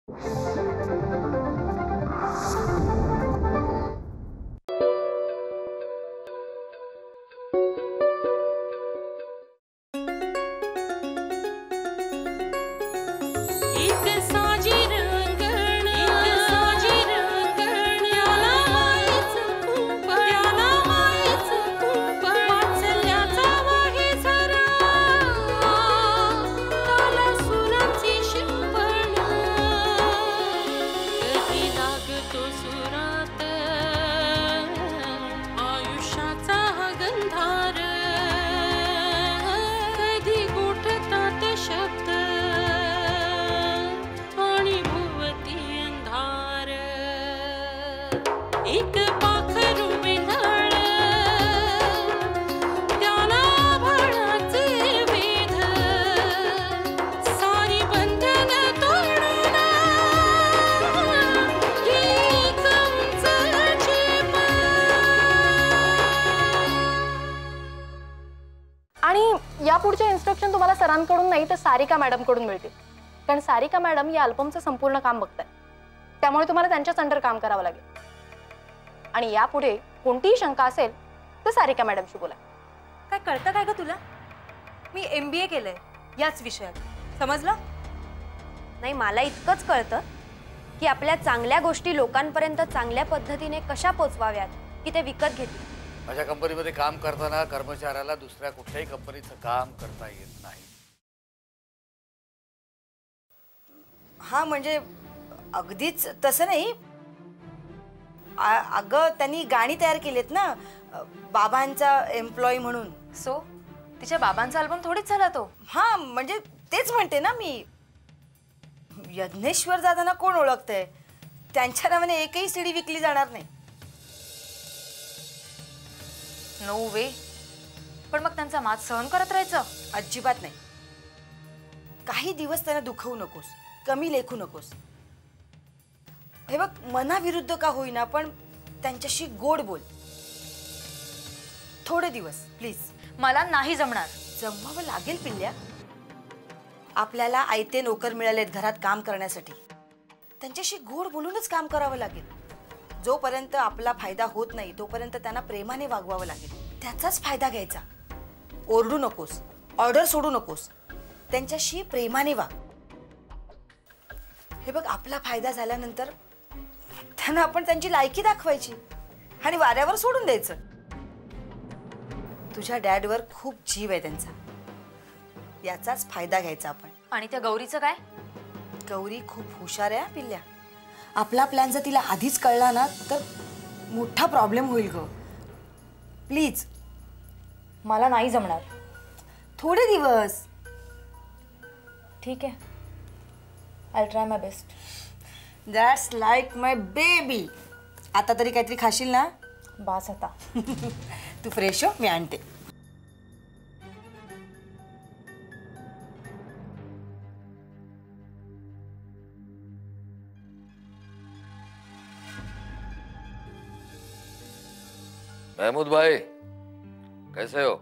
यापुढचे instruction तुम्हाला सरांकडून नाही तर सारिका मॅडम कडून मिळतील, कारण सारिका मॅडम या अल्बमचं संपूर्ण काम बघतायत, त्यामुळे तुम्हाला त्यांच्याच अंडर काम करावं लागेल। आणि यापुढे कोणतीही शंका असेल तर सारिका मॅडमशी बोला। काय कळतं काय ग तुला? मी MBA केलंय याच विषयात, समजलं? नाही, मला इतकंच कळतं की आपल्या चांगल्या गोष्टी लोकांपर्यंत चांगल्या पद्धतीने कशा पोचवाव्यात की ते विकत घेतील। माझ्या कंपनीमध्ये काम करताना कर्मचाऱ्याला दुसऱ्या कुठल्याही कंपनीचं काम करता येत नाही। हा म्हणजे अगदीच तसं नाही, अगं त्यांनी गाणी तयार केलेत ना बाबांचा एम्प्लॉई म्हणून। सो तिच्या बाबांचा अल्बम थोडीच झाला तो। हा म्हणजे तेच म्हणते ना मी, यज्ञेश्वर दादांना कोण ओळखतंय? त्यांच्या नावाने एकही सीडी विकली जाणार नाही। No way. पण मग त्यांचा मात सहन करत राहायचं? अजिबात नाही। काही दिवस त्यांना दुखवू नकोस, कमी लेखू नकोस। हे बघ, मनाविरुद्ध का होईना पण त्यांच्याशी गोड बोल, थोडे दिवस प्लीज। मला नाही जमणार। जमवावं लागेल पिल्ल्या, आपल्याला आयते नोकर मिळालेत घरात काम करण्यासाठी, त्यांच्याशी गोड बोलूनच काम करावं लागेल। जोपर्यंत आपला फायदा होत नाही तोपर्यंत त्यांना प्रेमाने वागवावं लागेल, त्याचाच फायदा घ्यायचा। ओरडू नकोस, ऑर्डर सोडू नकोस, त्यांच्याशी प्रेमाने वाग। हे बघ, आपला फायदा झाल्यानंतर त्यांना आपण त्यांची लायकी दाखवायची आणि वाऱ्यावर सोडून द्यायचं। तुझ्या डॅडवर खूप जीव आहे त्यांचा, याचाच फायदा घ्यायचा आपण। आणि त्या गौरीचं काय? गौरी खूप हुशार आहे पिल्ल्या, आपला प्लॅन जर तिला आधीच कळला ना तर मोठा प्रॉब्लेम होईल ग। प्लीज। मला नाही जमणार। थोडे दिवस। ठीक आहे, I try my best. That's like my baby. आता तरी काहीतरी खाशील ना? बास आता। तू फ्रेश हो, मी आणते। महमूद भाई, कैसे हो?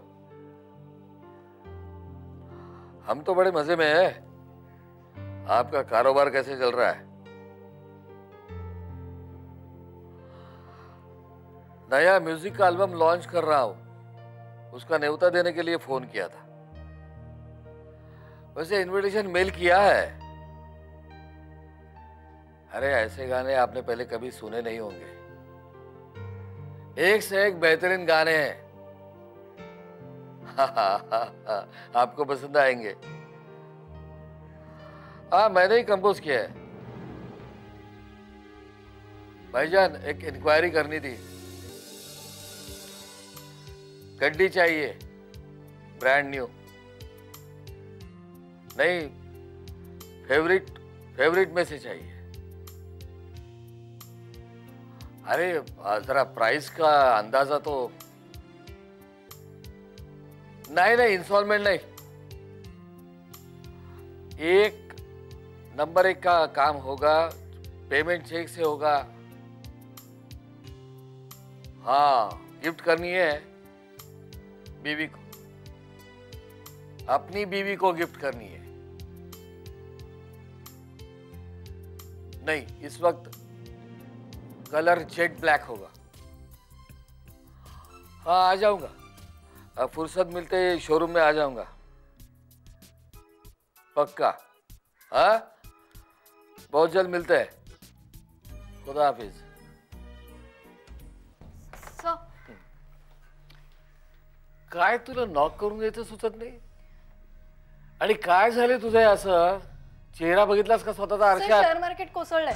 हम तो बड़े मजे में हैं। आपका कारोबार कैसे चल रहा है? नया म्यूजिक का एल्बम लॉन्च कर रहा हूं, उसका न्योता देने के लिए फोन किया था। वैसे इनविटेशन मेल किया है। अरे ऐसे गाने आपने पहले कभी सुने नहीं होंगे, एक से एक बेहतरीन गाने हैं। आपको पसंद आएंगे। हाँ, मैंने ही कंपोज किया है। भाईजान, एक इंक्वायरी करनी थी। गड्डी चाहिए, ब्रांड न्यू। नहीं, फेवरेट में से चाहिए। अरे जरा प्राइस का अंदाजा तो। नहीं, इंस्टॉलमेंट नहीं, एक नंबर 1 का काम होगा, पेमेंट चेक से होगा। हाँ, गिफ्ट करनी है बीवी को, अपनी बीवी को गिफ्ट करनी है। नहीं, इस वक्त कलर जेट ब्लैक होगा। हाँ, आ जाऊंगा, फुर्सत मिलते ही शोरूम में आ जाऊंगा, पक्का। हाँ, बहुत जल्द मिलते हैं। खुदा हाफिज। सर, काय तुला नॉक करून द्यायचं सुचत नाही? आणि काय झाले तुझं असं? चेहरा बघितलास का स्वतःचा आरशात? शेअर मार्केट कोसळलंय।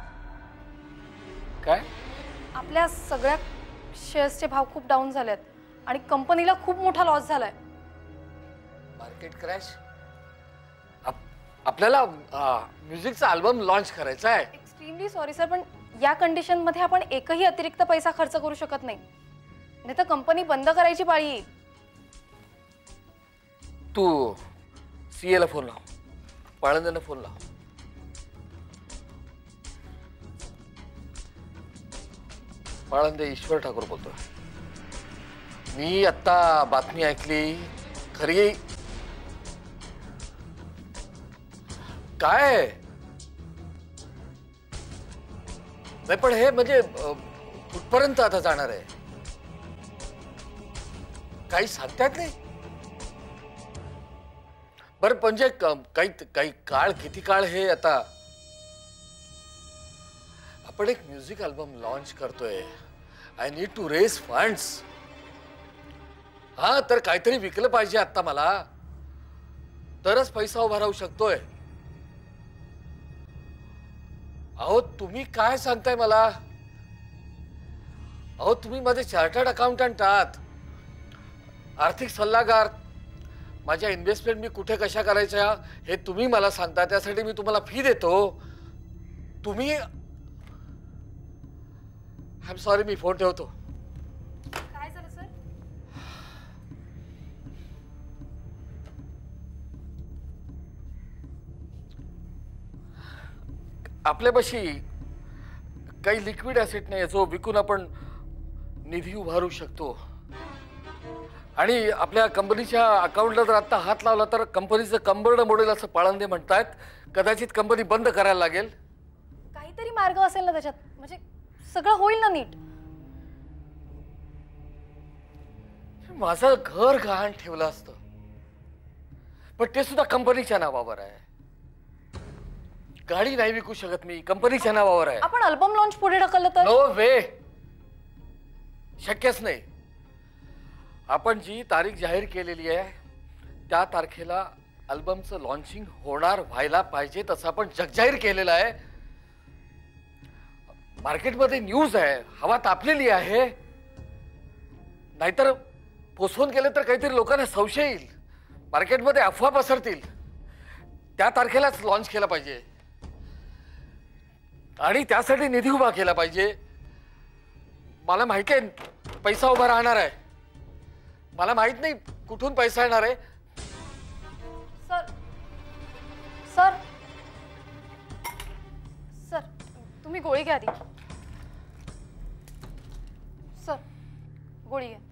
काय? आपल्या सगळ्या शेअर्सचे भाव खूप डाऊन झालेत आणि कंपनीला खूप मोठा लॉस झालाय। Market crash? आपल्याला म्युझिकचा अल्बम लॉन्च करायचा आहे। एक्स्ट्रीमली सॉरी सर, पण या कंडिशन मध्ये आपण एकही अतिरिक्त पैसा खर्च करू शकत नाही, नाही तर कंपनी बंद करायची पाळी येईल। तू सीए ला फोन लाव, पाळंदेंना फोन लाव। पाळंदे ईश्वर ठाकूर बोलतोय। मी आता बातमी ऐकली, खरी काय? नाही पण हे म्हणजे कुठपर्यंत आता जाणार आहे? काही सांगतात नाही? बरं म्हणजे काही काळ, किती काळ हे आता? आपण एक म्युझिक अल्बम लॉन्च करतोय, I need to raise funds. हा, तर काहीतरी विकलं पाहिजे आता मला, तरच पैसा उभा राहू शकतोय। अहो तुम्ही काय सांगताय मला? अहो तुम्ही माझे चार्टर्ड अकाउंटंट आहात, आर्थिक सल्लागार। माझ्या इन्व्हेस्टमेंट मी कुठे कशा करायच्या हे तुम्ही मला सांगता, त्यासाठी मी तुम्हाला फी देतो। तुम्ही आय एम सॉरी, मी फोन ठेवतो। काय झालं सर? आपल्यापाशी काही लिक्विड ऍसेट नाही जो विकून आपण निधी उभारू शकतो, आणि आपल्या कंपनीच्या अकाउंटला जर आता हात लावला तर कंपनीचं कंबरडं मोडेल असं पाळंदे म्हणतात। कदाचित कंपनी बंद करायला लागेल। काहीतरी मार्ग असेल ना त्याच्यात, म्हणजे सगळं होईल ना नीट। माझं घर गहाण ठेवलं असतं, पण ते सुद्धा कंपनीच्या नावावर आहे। गाडी नाही विकू शकत मी, कंपनीच्या नावावर आहे। आपण अल्बम लॉन्च पुढे ढकललं तर? नो वे, शक्यच नाही। आपण जी तारीख जाहीर केलेली आहे त्या तारखेला अल्बमचं लॉन्चिंग होणार, व्हायला पाहिजे तसं आपण जगजाहीर केलेलं आहे। मार्केटमध्ये न्यूज आहे, हवा तापलेली आहे। नाहीतर पोस्टपोन केलं तर काहीतरी लोकांना संशय येईल, मार्केटमध्ये अफवा पसरतील। त्या तारखेलाच लॉन्च केला पाहिजे आणि त्यासाठी निधी उभा केला पाहिजे। मला माहिती आहे पैसा उभा राहणार आहे, मला माहित नाही कुठून पैसा येणार आहे। सर सर सर तुम्ही गोळी घ्या आधी। सर गोळी घ्या।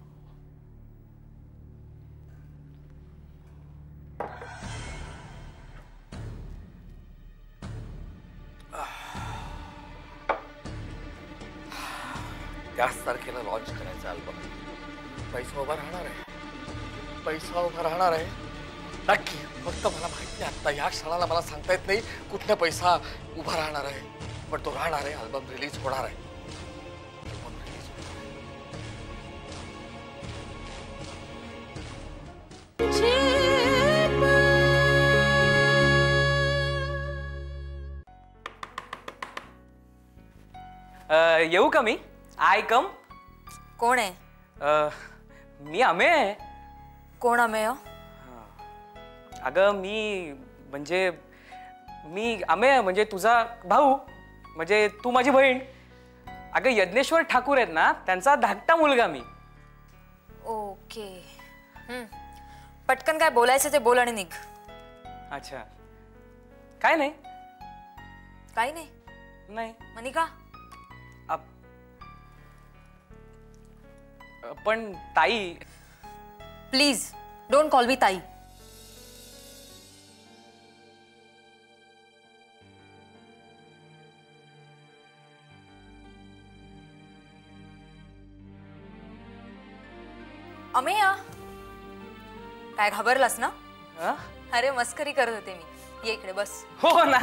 त्याच तारखेला लॉन्च करायचा अल्बम, पैसा उभा राहणार आहे, पैसा उभा राहणार आहे नक्की। फक्त मला माहिती नाही आता या क्षणाला मला सांगता येत नाही कुठला पैसा उभा राहणार आहे, पण तो राहणार आहे। अल्बम रिलीज होणार आहे, अल्बम रिलीज होणार आहे। येऊ का मी? आय कम? कोण आहे? मी अमेय आहे। कोण अमेय? अगं मी अमेय म्हणजे तुझा भाऊ, म्हणजे तू माझी बहीण। अगं यज्ञेश्वर ठाकूर आहेत ना, त्यांचा धाकटा मुलगा मी। ओके, पटकन काय बोलायचं ते बोल आणि निघ। अच्छा, काय नाही? काही नाही? नाही मनिका, पण ताई प्लीज डोंट कॉल मी ताई। अमेय, काय घाबरलास ना? हं? अरे मस्करी करत होते मी. ये इकडे बस. हो ना.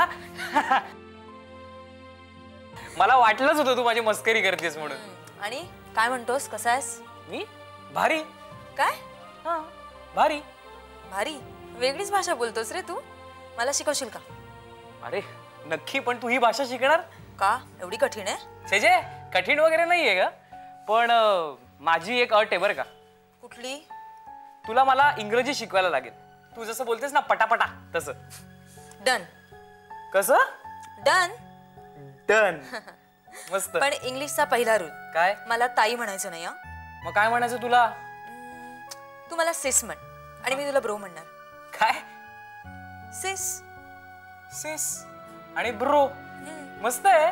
मला वाटलंच होतं तू माझी मस्करी करतेस म्हणून. आणि काय म्हणतोस, कसा आहेस? मी भारी. काय? हा भारी. भारी? वेगळीच भाषा बोलतोस रे तू. मला शिकवशील का? अरे नक्की, पण तू ही भाषा शिकणार? का एवढी कठीण आहे? छेजे कठीण वगैरे नाहीये ग, पण माझी एक अट आहे बरं का. कुठली? तुला मला इंग्रजी शिकवायला लागेल. तू जसं बोलतेस ना पटापटा तसं. डन. कसं? डन. डन. मस्त. पण इंग्लिशचा पहिला रूल काय? मला ताई म्हणायचं नाही. मग काय म्हणायचं तुला? तू मला सिस म्हण आणि मी तुला ब्रो म्हणणार. काय? सिस. सिस आणि ब्रो. मस्त आहे.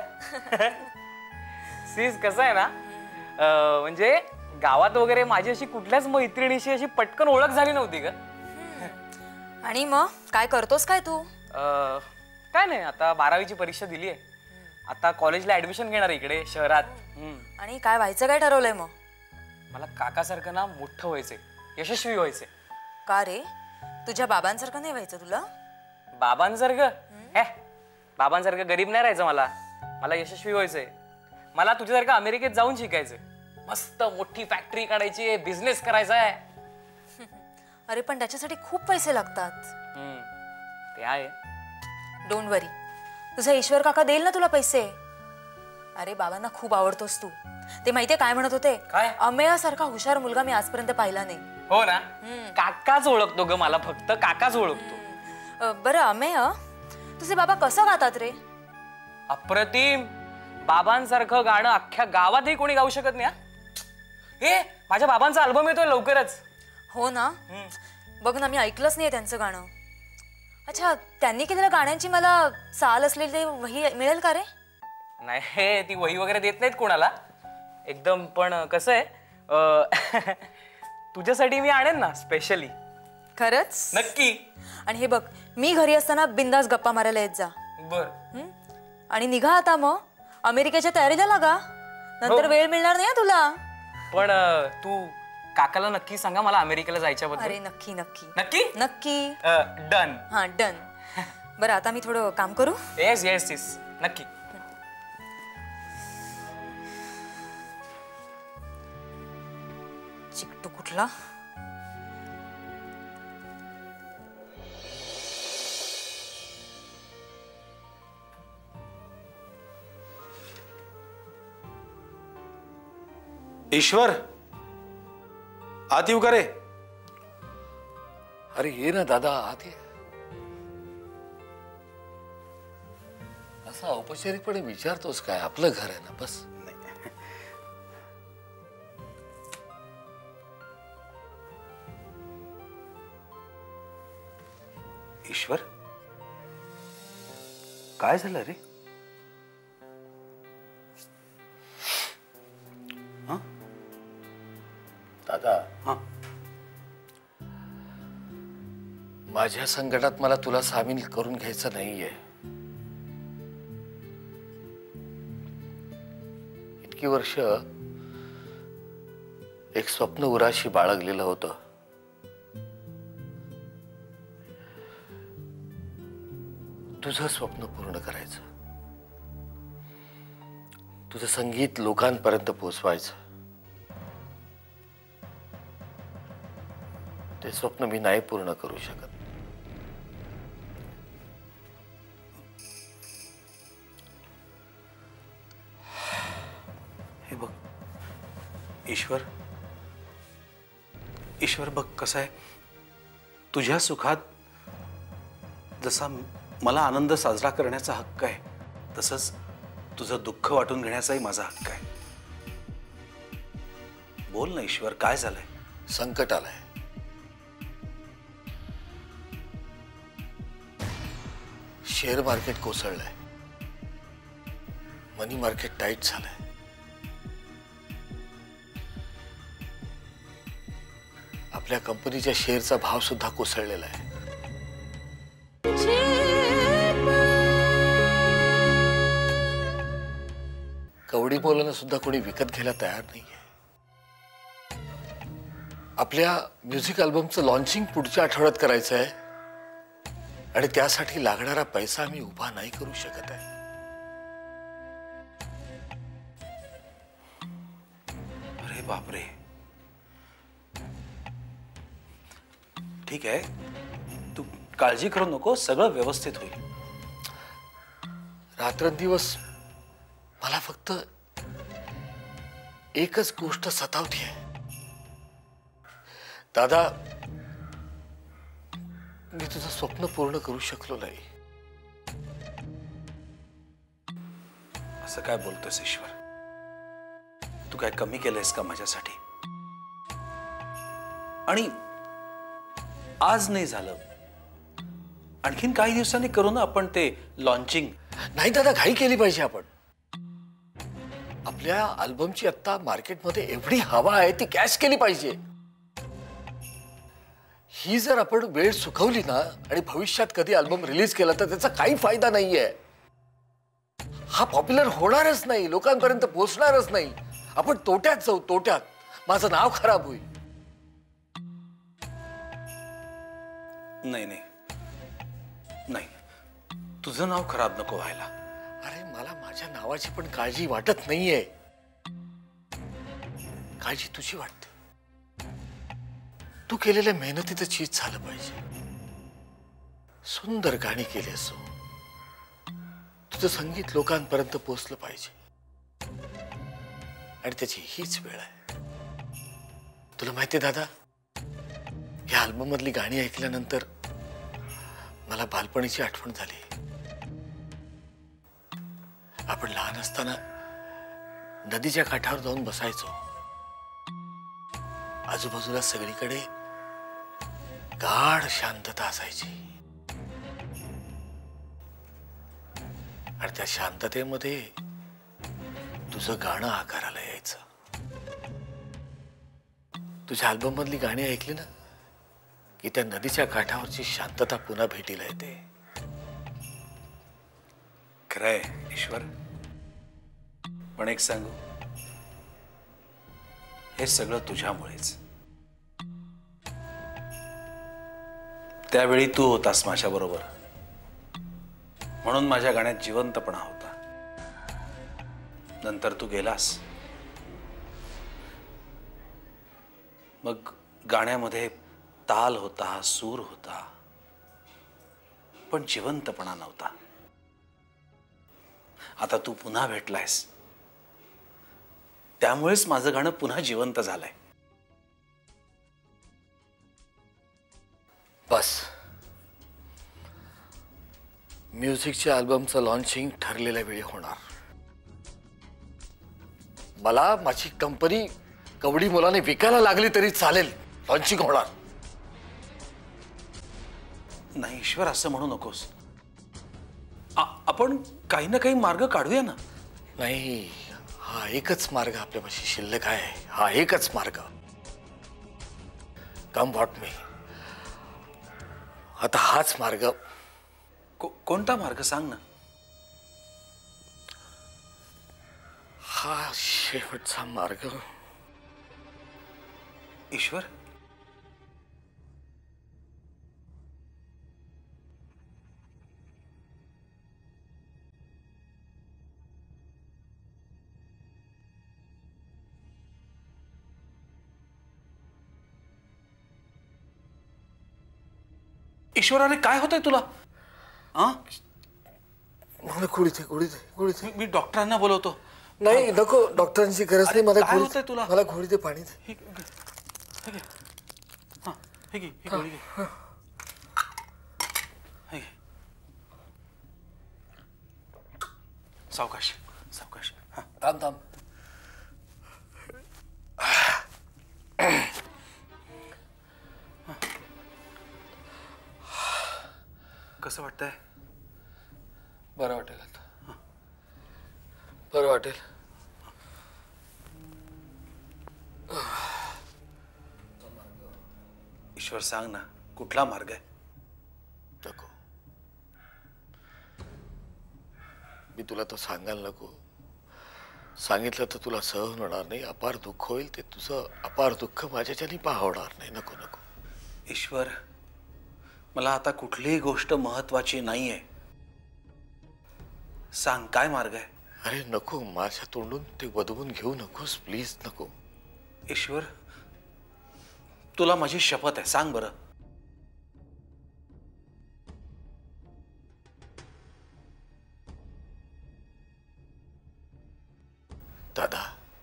सिस कसं आहे ना, म्हणजे गावात वगैरे माझी अशी कुठल्याच मैत्रिणीशी अशी पटकन ओळख झाली नव्हती ग. आणि मग काय करतोस काय तू? काय नाही, आता 12वीची परीक्षा दिली आहे. आता कॉलेजला ऍडमिशन घेणार इकडे शहरात. आणि काय व्हायचं काय ठरवलंय मग? मला काकासारखं ना मोठं व्हायचंय, यशस्वी व्हायचंय. का रे? तुझ्या बाबांसारखं नाही व्हायचं तुला? बाबांसारखं? बाबांसारखं गरीब नाही राहायचं मला. मला यशस्वी व्हायचंय. मला तुझ्यासारखं अमेरिकेत जाऊन शिकायचंय. मस्त मोठी फॅक्टरी काढायची, बिझनेस करायचा आहे. अरे पण त्याच्यासाठी खूप पैसे लागतात. ते आहे. डोंट वरी, तुझा ईश्वर काका देईल ना तुला पैसे. अरे बाबांना खूप आवडतोस तू. ते माहितीये काय म्हणत होते? काय? अमेयासारखा हुशार मुलगा मी आजपर्यंत पाहिला नाही. हो ना. काकाच ओळखतो ग मला, फक्त काकाच ओळखतो. बरं अमेय, तुझे बाबा कसं गातात रे? अप्रतिम. बाबांसारखं गाणं अख्ख्या गावातही कोणी गाऊ शकत नाही. हे माझ्या बाबांचा अल्बम येतोय लवकरच. हो ना. बघ ना, मी ऐकलंच नाही त्यांचं गाणं. अच्छा, त्यांनी केलेल्या गाण्यांची मला चाल असलेली ते वही मिळेल का रे? नाही, ती वही वगैरे देत नाहीत कोणाला एकदम. पण कसं आहे, तुझ्यासाठी मी आणेन ना स्पेशली. खरंच? नक्की. आणि हे बघ, मी घरी असताना बिंदास गप्पा मारायला येत जा. बर. आणि निघा आता मग अमेरिकेच्या तयारीला लागा. नंतर वेळ मिळणार नाही तुला. पण तू काकाला नक्की सांगा मला अमेरिकेला जायच्याबद्दल. अरे नक्की नक्की नक्की नक्की. डन. हा डन. बरं आता मी थोडं काम करू. येस येस येस नक्की. चिकटू कुठला? ईश्वर, आत येऊ का रे? अरे ये ना दादा, आत ये. असं औपचारिकपणे विचारतोस काय? आपलं घर आहे ना, बस. ईश्वर, काय झालं रे? दादा, हा, माझ्या संकटात मला तुला सामील करून घ्यायचं नाहीये. इतकी वर्ष एक स्वप्न उराशी बाळगलेलं होतं. तुझं स्वप्न पूर्ण करायचं, तुझं संगीत लोकांपर्यंत पोहोचवायचं. ते स्वप्न मी नाही पूर्ण करू शकत. हे बघ ईश्वर, ईश्वर बघ कसं आहे, तुझ्या सुखात जसा मला आनंद साजरा करण्याचा हक्क आहे, तसंच तुझं दुःख वाटून घेण्याचाही माझा हक्क आहे. बोल ना ईश्वर, काय झालंय? संकट आलंय. शेअर मार्केट कोसळलंय. मनी मार्केट टाईट झालंय. आपल्या कंपनीच्या शेअरचा भाव सुद्धा कोसळलेला आहे. कवडी मोलानं सुद्धा कोणी विकत घ्यायला तयार नाहीये. आपल्या म्युझिक अल्बमचं लॉन्चिंग पुढच्या आठवड्यात करायचं आहे आणि त्यासाठी लागणारा पैसा मी उभा नाही करू शकत आहे. अरे बापरे. ठीक आहे, तू काळजी करू नको, सगळं व्यवस्थित होईल. रात्रंदिवस मला फक्त एकच गोष्ट सतावते आहे. दादा, मी तुझं स्वप्न पूर्ण करू शकलो नाही. असं काय बोलतोयस ईश्वर? तू काय कमी केलंयस का माझ्यासाठी? आणि आज नाही झालं, आणखीन काही दिवसांनी करू ना आपण ते लॉन्चिंग. नाही दादा, घाई केली पाहिजे आपण. आपल्या अल्बमची आता मार्केटमध्ये एवढी हवा आहे, ती कॅच केली पाहिजे. ही जर आपण वेळ सुकवली ना आणि भविष्यात कधी अल्बम रिलीज केला तर त्याचा काही फायदा नाहीये. हा पॉप्युलर होणारच नाही, लोकांपर्यंत पोहोचणारच नाही. आपण तोट्यात जाऊ, तोट्यात. माझं नाव खराब होईल. नाही नाही नाही, तुझं नाव खराब नको व्हायला. अरे, मला माझ्या नावाची पण काळजी वाटत नाहीये. काळजी तुझी वाटते. तू केलेल्या मेहनतीचं चीज झालं पाहिजे. सुंदर गाणी केली असो, तुझं संगीत लोकांपर्यंत पोहोचलं पाहिजे आणि त्याची हीच वेळ आहे. तुला माहितीये दादा, या अल्बम मधली गाणी ऐकल्यानंतर मला बालपणीची आठवण झाली. आपण लहान असताना नदीच्या काठावर जाऊन बसायचो. आजूबाजूला सगळीकडे गाढ शांतता असायची आणि त्या शांततेमध्ये तुझं गाणं आकाराला यायचं. तुझ्या अल्बम मधली गाणी ऐकली ना की त्या नदीच्या काठावरची शांतता पुन्हा भेटीला येते. खरंय ईश्वर, पण एक सांगू, हे सगळं तुझ्यामुळेच. त्यावेळी तू होतास माझ्या बरोबर, म्हणून माझ्या गाण्यात जिवंतपणा होता. नंतर तू गेलास, मग गाण्यामध्ये ताल होता, सूर होता, पण जिवंतपणा नव्हता. आता तू पुन्हा भेटलायस, त्यामुळेच माझं गाणं पुन्हा जिवंत झालंय. बस, म्युझिकच्या अल्बमचं लॉन्चिंग ठरलेल्या वेळी होणार. मला माझी कंपनी कवडी मुलाने विकायला लागली तरी चालेल, लॉन्चिंग होणार. नाही ईश्वर, असं म्हणू नकोस. आपण काही ना काही मार्ग काढूया ना. नाही, हा एकच मार्ग आपल्यापाशी शिल्लक आहे. हा एकच मार्ग. कम व्हॉट मी, आता हाच मार्ग. कोणता मार्ग सांग ना. हा शेवटचा मार्ग. ईश्वर, ईश्वर, अरे काय होतंय तुला? मला गोळी दे, गोळी दे, गोळी दे. मी डॉक्टरांना बोलवतो. नाही नको, डॉक्टरांची गरज नाही. मला काय गोळी होतंय तुला? मला गोळी दे, पाणी दे. हे घे, ही गोळी घे. हे घे. सावकाश सावकाश. थांब थांब. कसं वाटतंय? बरं वाटेल आता, बरं वाटेल. ईश्वर, सांग ना, कुठला मार्ग आहे? नको, मी तुला तो सांगायला नको. सांगितलं तर तुला सहन होणार नाही, अपार दुःख होईल. ते तुझं अपार दुःख माझ्याच्यानी पाहवणार नाही. नको नको. ईश्वर, मला आता कुठलीही गोष्ट महत्वाची नाहीये. सांग काय मार्ग आहे? अरे नको, माझ्या तोंडून ते वदवून घेऊ नकोस प्लीज, नको. ईश्वर, तुला माझी शपथ आहे, सांग बरं. दादा,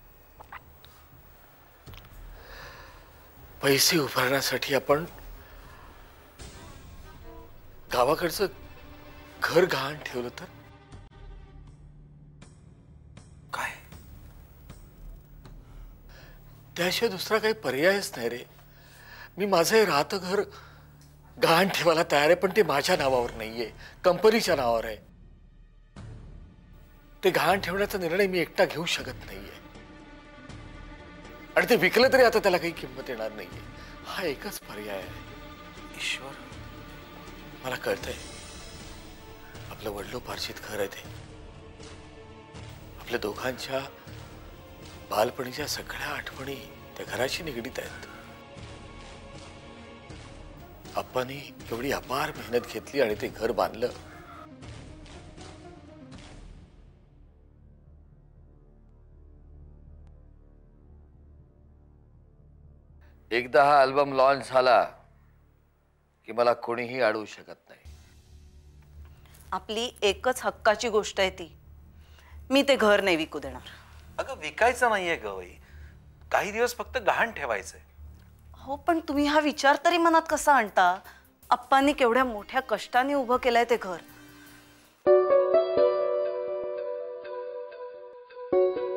पैसे उभारण्यासाठी आपण गावाकडचं घर गहाण ठेवलं तर? काय? त्याशिवाय दुसरा काही पर्यायच नाही रे. मी माझं हे राहतं घर गहाण ठेवायला तयार आहे, पण ते माझ्या नावावर नाहीये, कंपनीच्या नावावर आहे. ते गहाण ठेवण्याचा निर्णय मी एकटा घेऊ शकत नाहीये. आणि ते विकलं तरी आता त्याला काही किंमत येणार नाहीये. हा एकच पर्याय आहे. ईश्वर, मला कळतंय आपलं वडिलोपार्जित घर आहे ते. आपल्या दोघांच्या बालपणीच्या सगळ्या आठवणी त्या घराशी निगडीत आहेत. आप्पांनी एवढी अपार मेहनत घेतली आणि ते घर बांधलं. एकदा हा अल्बम लॉन्च झाला की मला कोणीही अडवू शकत नाही. आपली एकच हक्काची गोष्ट आहे ती, मी ते घर नाही विकू देणार. अगं विकायचं नाहीये गवई, काही दिवस फक्त गहाण ठेवायचंय. हो, पण तुम्ही हा विचार तरी मनात कसा आणता? आप्पांनी केवढ्या मोठ्या कष्टाने उभं केलंय ते घर.